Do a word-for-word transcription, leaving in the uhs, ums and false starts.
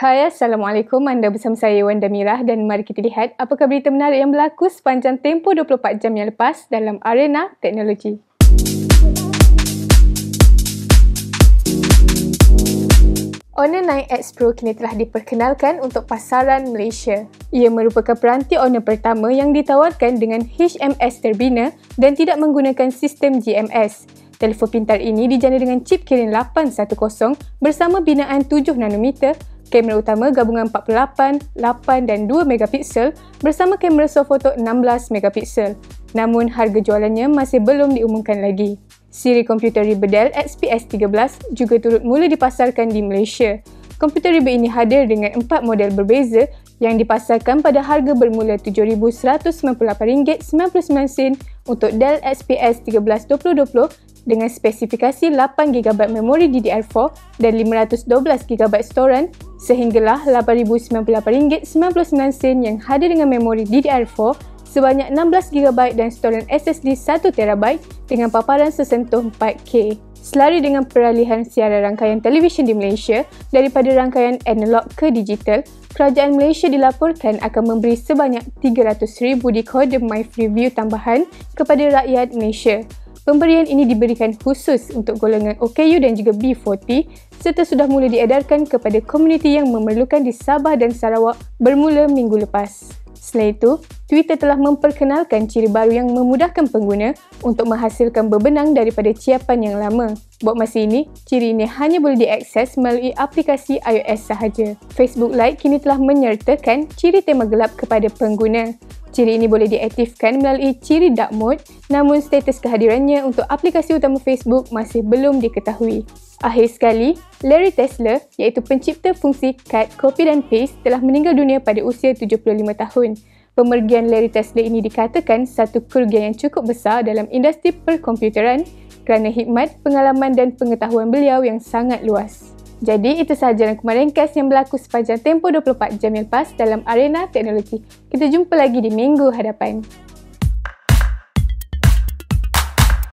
Hai, Assalamualaikum. Anda bersama saya Wanda Mirah dan mari kita lihat apakah berita menarik yang berlaku sepanjang tempoh dua puluh empat jam yang lepas dalam arena teknologi. Honor nine X Pro kini telah diperkenalkan untuk pasaran Malaysia. Ia merupakan peranti Honor pertama yang ditawarkan dengan H M S terbina dan tidak menggunakan sistem G M S. Telefon pintar ini dijana dengan chip Kirin lapan satu kosong bersama binaan tujuh nanometer, kamera utama gabungan empat puluh lapan, lapan dan dua megapiksel bersama kamera swafoto enam belas megapiksel. Namun harga jualannya masih belum diumumkan lagi. Siri komputer riba Dell X P S tiga belas juga turut mula dipasarkan di Malaysia. Komputer riba ini hadir dengan empat model berbeza yang dipasarkan pada harga bermula tujuh ribu seratus sembilan puluh lapan ringgit sembilan puluh sembilan sen untuk Dell X P S tiga belas dua ribu dua puluh dengan spesifikasi lapan gigabait memori D D R empat dan lima ratus dua belas gigabait storan sehinggalah lapan ribu sembilan puluh lapan ringgit sembilan puluh sembilan sen yang hadir dengan memori D D R empat sebanyak enam belas gigabait dan storan S S D satu terabyte dengan paparan sesentuh empat K. Selari dengan peralihan siaran rangkaian televisyen di Malaysia daripada rangkaian analog ke digital, Kerajaan Malaysia dilaporkan akan memberi sebanyak tiga ratus ribu dekoder MyFreeView tambahan kepada rakyat Malaysia. Pemberian ini diberikan khusus untuk golongan O K U dan juga B empat puluh serta sudah mula diedarkan kepada komuniti yang memerlukan di Sabah dan Sarawak bermula minggu lepas. Selain itu, Twitter telah memperkenalkan ciri baru yang memudahkan pengguna untuk menghasilkan berbenang daripada ciapan yang lama. Buat masa ini, ciri ini hanya boleh diakses melalui aplikasi iOS sahaja. Facebook Lite kini telah menyertakan ciri tema gelap kepada pengguna. Ciri ini boleh diaktifkan melalui ciri dark mode, namun status kehadirannya untuk aplikasi utama Facebook masih belum diketahui. Akhir sekali, Larry Tesler, iaitu pencipta fungsi cut, copy dan paste, telah meninggal dunia pada usia tujuh puluh lima tahun. Pemergian Larry Tesler ini dikatakan satu kerugian yang cukup besar dalam industri perkomputeran kerana hikmat, pengalaman dan pengetahuan beliau yang sangat luas. Jadi, itu sahaja rangkuman ringkas yang berlaku sepanjang tempoh dua puluh empat jam yang lepas dalam arena teknologi. Kita jumpa lagi di minggu hadapan.